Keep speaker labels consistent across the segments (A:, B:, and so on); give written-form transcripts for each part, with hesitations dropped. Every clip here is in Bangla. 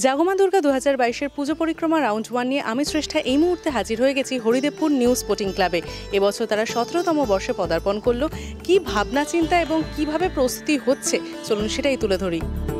A: জাগমা দুর্গা 2022-এর পুজো পরিক্রমা রাউন্ড 1 নিয়ে আমি শ্রেষ্ঠা এই মুহূর্তে হাজির হয়ে গেছি হরিদেবপুর নিউ স্পোর্টিং ক্লাবে। এবছর তারা 17তম বর্ষে পদার্পণ করলো। কি ভাবনা চিন্তা এবং কিভাবে প্রস্তুতি হচ্ছে চলুন সেটাই তুলে ধরি।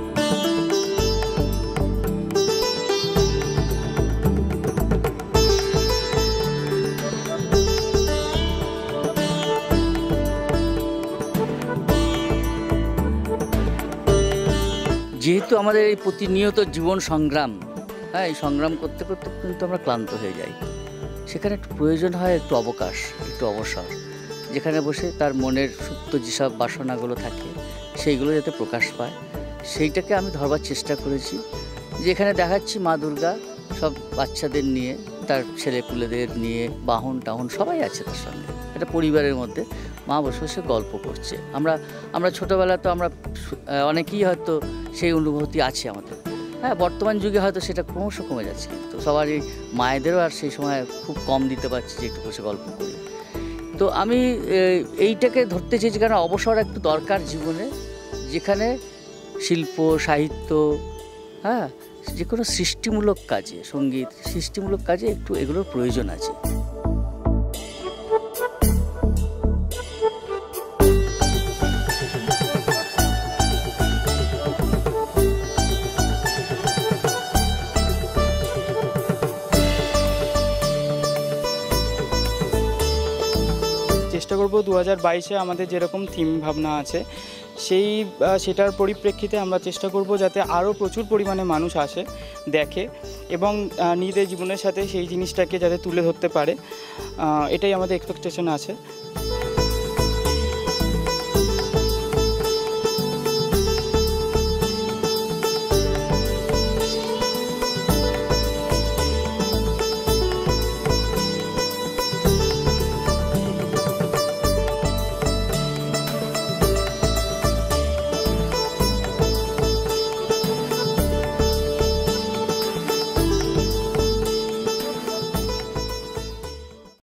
B: যেহেতু আমাদের এই প্রতিনিয়ত জীবন সংগ্রাম, এই সংগ্রাম করতে করতে কিন্তু আমরা ক্লান্ত হয়ে যাই। সেখানে একটু প্রয়োজন হয় একটু অবকাশ, একটু অবসর, যেখানে বসে তার মনের সুপ্ত যেসব বাসনাগুলো থাকে সেইগুলো যাতে প্রকাশ পায়, সেইটাকে আমি ধরবার চেষ্টা করেছি। যেখানে দেখাচ্ছি মা দুর্গা সব বাচ্চাদের নিয়ে, তার ছেলেপুলেদের নিয়ে, বাহন টাহন সবাই আছে তার সঙ্গে, একটা পরিবারের মধ্যে মা বসে বসে গল্প করছে। আমরা ছোটোবেলা তো আমরা অনেকেই হয়তো সেই অনুভূতি আছে আমাদের। বর্তমান যুগে হয়তো সেটা ক্রমশ কমে যাচ্ছে, কিন্তু সবারই মায়েদেরও আর সেই সময় খুব কম দিতে পারছি যে একটু বসে গল্প করি। তো আমি এইটাকে ধরতে চেয়েছি, কারণ অবসর একটু দরকার জীবনে, যেখানে শিল্প সাহিত্য, যে কোনো সৃষ্টিমূলক কাজে, সঙ্গীত সৃষ্টিমূলক কাজে একটু এগুলোর প্রয়োজন আছে।
C: চেষ্টা করব 2022-এ আমাদের যেরকম থিম ভাবনা আছে সেটার পরিপ্রেক্ষিতে আমরা চেষ্টা করব যাতে আরও প্রচুর পরিমাণে মানুষ আসে, দেখে এবং নিজেদের জীবনের সাথে সেই জিনিসটাকে যাতে তুলে ধরতে পারে, এটাই আমাদের এক্সপেকটেশন আছে।